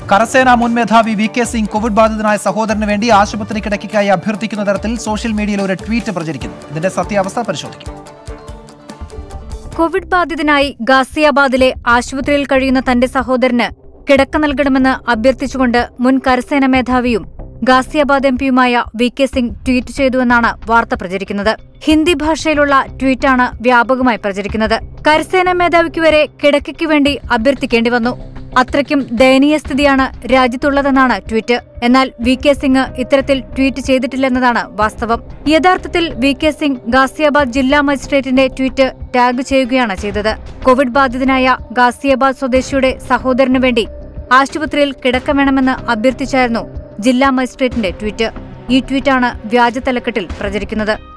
കരസേനാ മുൻ മേധാവി വി.കെ. സിംഗ് കോവിഡ് ബാധിതനായ സഹോദരന് വേണ്ടി ആശുപത്രി കിടക്കയ്ക്കായി അഭ്യർത്ഥിക്കുന്ന തരത്തിൽ സോഷ്യൽ മീഡിയയിൽ ഒരു ട്വീറ്റ് പ്രചരിക്കുന്നു. ഇതിന്റെ സത്യാവസ്ഥ പരിശോധിക്കും. കോവിഡ് ബാധിതനായി ഗാസിയാബാദിലെ ആശുപത്രിയിൽ കഴിയുന്ന തന്റെ സഹോദരന് കിടക്ക നൽകണമെന്ന് അഭ്യർത്ഥിച്ചുകൊണ്ട് മുൻ കരസേനാ മേധാവിയും ഗാസിയാബാദ് എംപിയുമായ വി.കെ. സിംഗ് ട്വീറ്റ് ചെയ്തുവെന്നാണ് വാർത്ത പ്രചരിക്കുന്നത്. ഹിന്ദി ഭാഷയിലുള്ള ട്വീറ്റാണ് വ്യാപകമായി പ്രചരിക്കുന്നത്. കരസേനാ മേധാവിക്ക് വരെ കിടക്കയ്ക്ക് വേണ്ടി അഭ്യർത്ഥിക്കേണ്ടി വന്നു. അത്രയ്ക്കും ദയനീയ സ്ഥിതിയാണ് രാജ്യത്തുള്ളതെന്നാണ് ട്വീറ്റ്. എന്നാൽ വി.കെ. സിംഗ് ഇത്തരത്തിൽ ട്വീറ്റ് ചെയ്തിട്ടില്ലെന്നതാണ് വാസ്തവം. യഥാർത്ഥത്തിൽ വി.കെ. സിംഗ് ഗാസിയാബാദ് ജില്ലാ മജിസ്ട്രേറ്റിന്റെ ട്വീറ്റ് ടാഗ് ചെയ്യുകയാണ് ചെയ്തത്. കോവിഡ് ബാധിതനായ ഗാസിയാബാദ് സ്വദേശിയുടെ സഹോദരനു വേണ്ടി ആശുപത്രിയിൽ കിടക്ക വേണമെന്ന് അഭ്യർത്ഥിച്ചായിരുന്നു ജില്ലാ മജിസ്ട്രേറ്റിന്റെ ട്വീറ്റ്. ഈ ട്വീറ്റാണ് വ്യാജ തലക്കെട്ടിൽ പ്രചരിക്കുന്നത്.